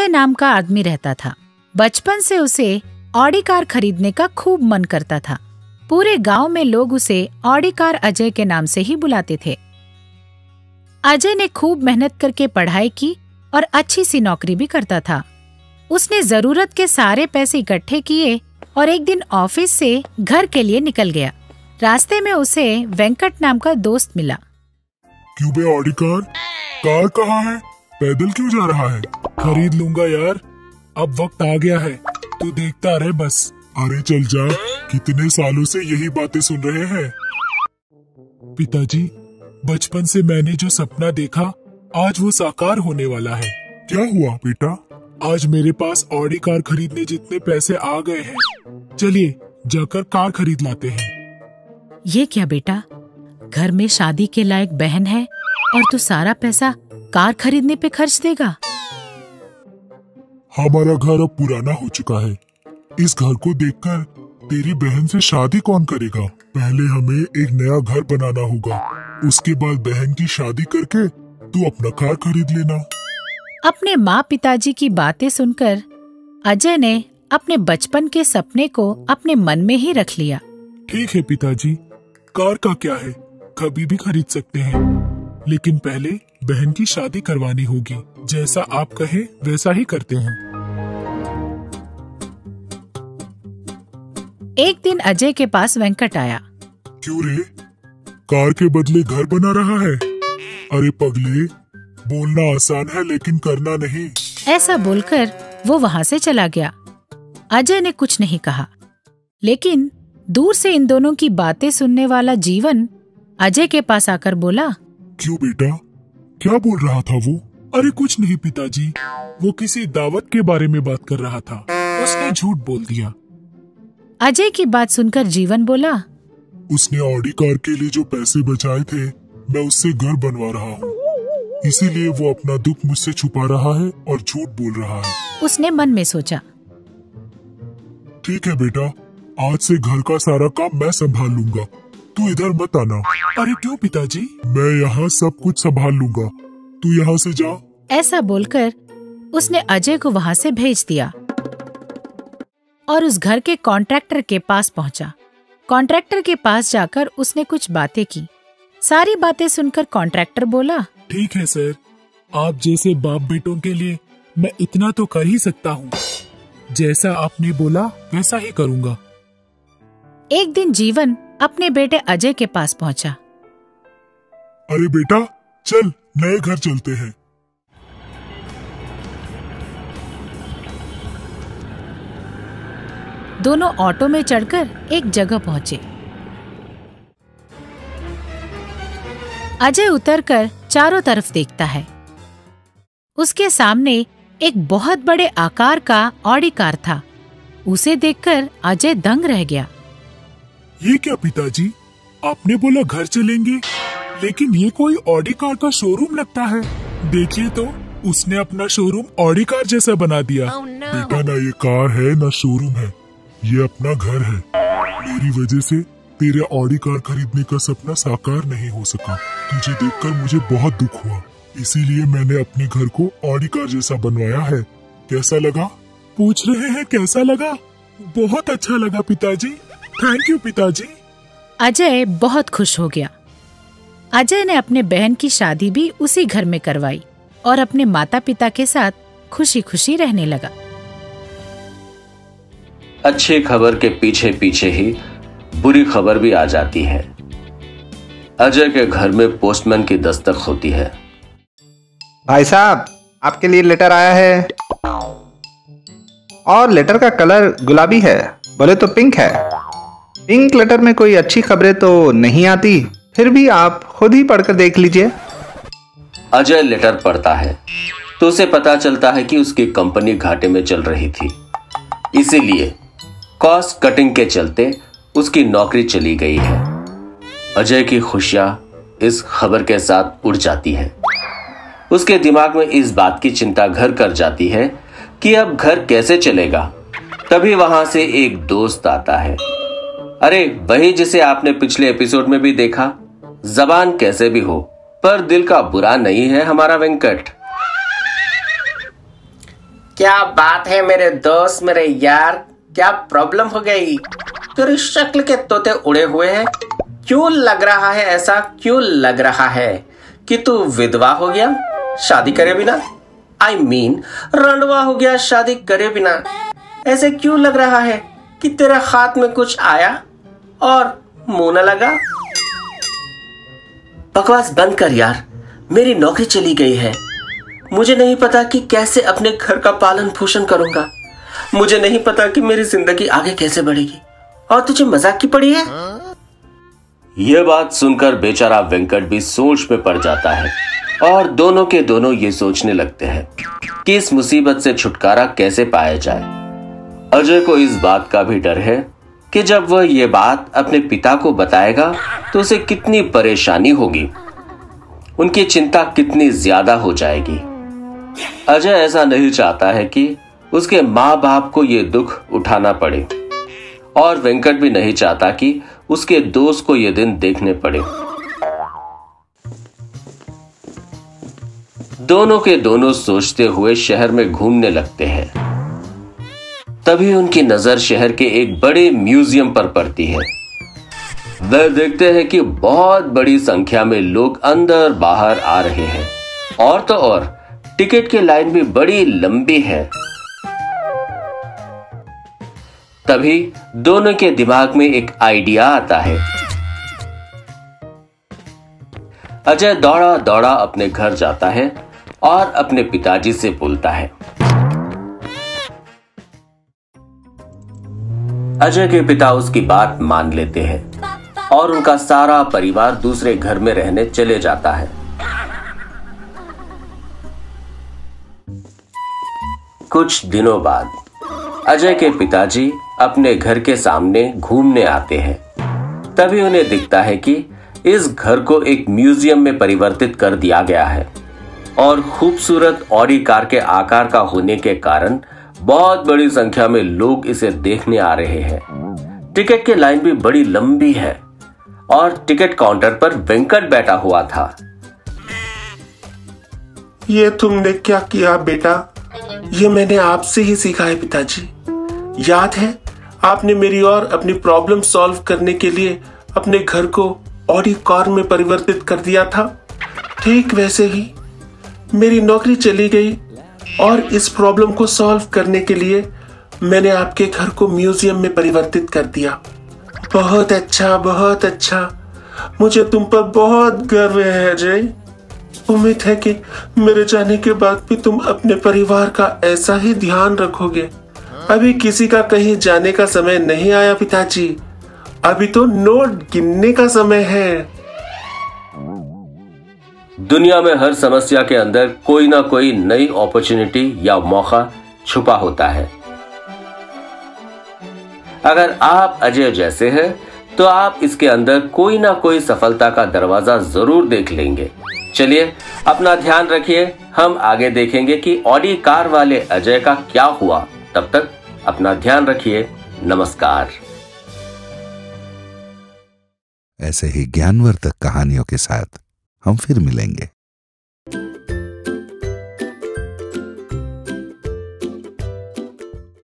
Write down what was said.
अजय नाम का आदमी रहता था। बचपन से उसे ऑडी कार खरीदने का खूब मन करता था। पूरे गांव में लोग उसे ऑडी कार अजय के नाम से ही बुलाते थे। अजय ने खूब मेहनत करके पढ़ाई की और अच्छी सी नौकरी भी करता था। उसने जरूरत के सारे पैसे इकट्ठे किए और एक दिन ऑफिस से घर के लिए निकल गया। रास्ते में उसे वेंकट नाम का दोस्त मिला। क्यों बे ऑडी कार कहाँ है? पैदल क्यों जा रहा है? खरीद लूंगा यार, अब वक्त आ गया है, तू देखता रहे बस। अरे चल जा, कितने सालों से यही बातें सुन रहे हैं। पिताजी, बचपन से मैंने जो सपना देखा आज वो साकार होने वाला है। क्या हुआ बेटा? आज मेरे पास ऑडी कार खरीदने जितने पैसे आ गए हैं। चलिए जाकर कार खरीद लाते हैं। ये क्या बेटा, घर में शादी के लायक बहन है और तू सारा पैसा कार खरीदने पे खर्च देगा? हमारा घर अब पुराना हो चुका है। इस घर को देखकर तेरी बहन से शादी कौन करेगा? पहले हमें एक नया घर बनाना होगा, उसके बाद बहन की शादी करके तू अपना कार खरीद लेना। अपने माँ पिताजी की बातें सुनकर अजय ने अपने बचपन के सपने को अपने मन में ही रख लिया। ठीक है पिताजी, कार का क्या है, कभी भी खरीद सकते हैं, लेकिन पहले बहन की शादी करवानी होगी। जैसा आप कहे वैसा ही करते हैं। एक दिन अजय के पास वेंकट आया। क्यों रे, कार के बदले घर बना रहा है? अरे पगले, बोलना आसान है लेकिन करना नहीं। ऐसा बोलकर वो वहाँ से चला गया। अजय ने कुछ नहीं कहा, लेकिन दूर से इन दोनों की बातें सुनने वाला जीवन अजय के पास आकर बोला। क्यों बेटा, क्या बोल रहा था वो? अरे कुछ नहीं पिताजी, वो किसी दावत के बारे में बात कर रहा था, उसने झूठ बोल दिया। अजय की बात सुनकर जीवन बोला। उसने ऑडी कार के लिए जो पैसे बचाए थे, मैं उससे घर बनवा रहा हूँ, इसीलिए वो अपना दुख मुझसे छुपा रहा है और झूठ बोल रहा है। उसने मन में सोचा, ठीक है बेटा, आज से घर का सारा काम मैं संभाल लूंगा, तू इधर मत आना। अरे क्यों पिताजी? मैं यहाँ सब कुछ संभाल लूंगा, तू यहाँ से जा। ऐसा बोलकर उसने अजय को वहाँ से भेज दिया और उस घर के कॉन्ट्रैक्टर के पास पहुँचा। कॉन्ट्रैक्टर के पास जाकर उसने कुछ बातें की। सारी बातें सुनकर कॉन्ट्रैक्टर बोला, ठीक है सर, आप जैसे बाप बेटों के लिए मैं इतना तो कर ही सकता हूँ। जैसा आपने बोला वैसा ही करूँगा। एक दिन जीवन अपने बेटे अजय के पास पहुंचा। अरे बेटा, चल नए घर चलते हैं। दोनों ऑटो में चढ़कर एक जगह पहुंचे। अजय उतरकर चारों तरफ देखता है। उसके सामने एक बहुत बड़े आकार का ऑडी कार था। उसे देखकर अजय दंग रह गया। ये क्या पिताजी, आपने बोला घर चलेंगे, लेकिन ये कोई ऑडी कार का शोरूम लगता है। देखिए तो, उसने अपना शोरूम ऑडी कार जैसा बना दिया। बेटा, ना ये कार है ना शोरूम है, ये अपना घर है। मेरी वजह से तेरे ऑडी कार खरीदने का सपना साकार नहीं हो सका। तुझे देखकर मुझे बहुत दुख हुआ, इसीलिए मैंने अपने घर को ऑडी कार जैसा बनवाया है। कैसा लगा? पूछ रहे हैं कैसा लगा? बहुत अच्छा लगा पिताजी, थैंक यू पिताजी। अजय बहुत खुश हो गया। अजय ने अपने बहन की शादी भी उसी घर में करवाई और अपने माता पिता के साथ खुशी खुशी रहने लगा। अच्छी खबर के पीछे पीछे ही बुरी खबर भी आ जाती है। अजय के घर में पोस्टमैन की दस्तक होती है। भाई साहब, आपके लिए लेटर आया है और लेटर का कलर गुलाबी है, बोले तो पिंक है। पिंक लेटर में कोई अच्छी खबरें तो नहीं आती, फिर भी आप खुद ही पढ़कर देख लीजिए। अजय लेटर पढ़ता है तो उसे पता चलता है कि उसकी कंपनी घाटे में चल रही थी, इसीलिए कॉस्ट कटिंग के चलते उसकी नौकरी चली गई है। अजय की खुशियां इस खबर के साथ उड़ जाती है। उसके दिमाग में इस बात की चिंता घर कर जाती है कि अब घर कैसे चलेगा। तभी वहां से एक दोस्त आता है। अरे वही जिसे आपने पिछले एपिसोड में भी देखा। जबान कैसे भी हो पर दिल का बुरा नहीं है हमारा वेंकट। क्या बात है मेरे दोस्त, मेरे यार, क्या प्रॉब्लम हो गई? तेरी शक्ल के तोते उड़े हुए हैं। क्यों लग रहा है ऐसा? क्यों लग रहा है कि तू विधवा हो गया शादी करे बिना? I mean, रंडवा हो गया शादी करे बिना। ऐसे क्यों लग रहा है कि तेरे हाथ में कुछ आया और मुंह न लगा? बकवास बंद कर यार, मेरी नौकरी चली गई है। मुझे नहीं पता कि कैसे अपने घर का पालन पोषण करूंगा। मुझे नहीं पता कि मेरी जिंदगी आगे कैसे बढ़ेगी, और तुझे मजाक की पड़ी है? यह बात सुनकर बेचारा वेंकट भी सोच में पड़ जाता है और दोनों के दोनों ये सोचने लगते हैं कि इस मुसीबत से छुटकारा कैसे पाया जाए। अजय को इस बात का भी डर है कि जब वह ये बात अपने पिता को बताएगा तो उसे कितनी परेशानी होगी, उनकी चिंता कितनी ज्यादा हो जाएगी। अजय ऐसा नहीं चाहता है कि उसके माँ बाप को ये दुख उठाना पड़े, और वेंकट भी नहीं चाहता कि उसके दोस्त को ये दिन देखने पड़े। दोनों के दोनों सोचते हुए शहर में घूमने लगते हैं। तभी उनकी नजर शहर के एक बड़े म्यूजियम पर पड़ती है। वह देखते हैं कि बहुत बड़ी संख्या में लोग अंदर बाहर आ रहे हैं, और तो और टिकट की लाइन भी बड़ी लंबी है। तभी दोनों के दिमाग में एक आइडिया आता है। अजय दौड़ा दौड़ा अपने घर जाता है और अपने पिताजी से बोलता है। अजय के पिता उसकी बात मान लेते हैं और उनका सारा परिवार दूसरे घर में रहने चले जाता है। कुछ दिनों बाद अजय के पिताजी अपने घर के सामने घूमने आते हैं। तभी उन्हें दिखता है कि इस घर को एक म्यूजियम में परिवर्तित कर दिया गया है, और खूबसूरत ऑडी कार के आकार का होने के कारण बहुत बड़ी संख्या में लोग इसे देखने आ रहे हैं। टिकट की लाइन भी बड़ी लंबी है, और टिकट काउंटर पर वेंकट बैठा हुआ था। ये तुमने क्या किया बेटा? ये मैंने आपसे ही सीखा है पिताजी। याद है, आपने मेरी और अपनी प्रॉब्लम सॉल्व करने के लिए अपने घर को ऑडी कार में परिवर्तित कर दिया था। ठीक वैसे ही मेरी नौकरी चली गई, और इस प्रॉब्लम को सॉल्व करने के लिए मैंने आपके घर को म्यूजियम में परिवर्तित कर दिया। बहुत अच्छा, बहुत अच्छा। मुझे तुम पर बहुत गर्व है अजय। उम्मीद है कि मेरे जाने के बाद भी तुम अपने परिवार का ऐसा ही ध्यान रखोगे। अभी किसी का कहीं जाने का समय नहीं आया पिताजी। अभी तो नोट गिनने का समय है। दुनिया में हर समस्या के अंदर कोई ना कोई नई अपॉर्चुनिटी या मौका छुपा होता है। अगर आप अजय जैसे हैं, तो आप इसके अंदर कोई ना कोई सफलता का दरवाजा जरूर देख लेंगे। चलिए, अपना ध्यान रखिए। हम आगे देखेंगे कि ऑडी कार वाले अजय का क्या हुआ। तब तक अपना ध्यान रखिए। नमस्कार। ऐसे ही ज्ञानवर्धक कहानियों के साथ हम फिर मिलेंगे।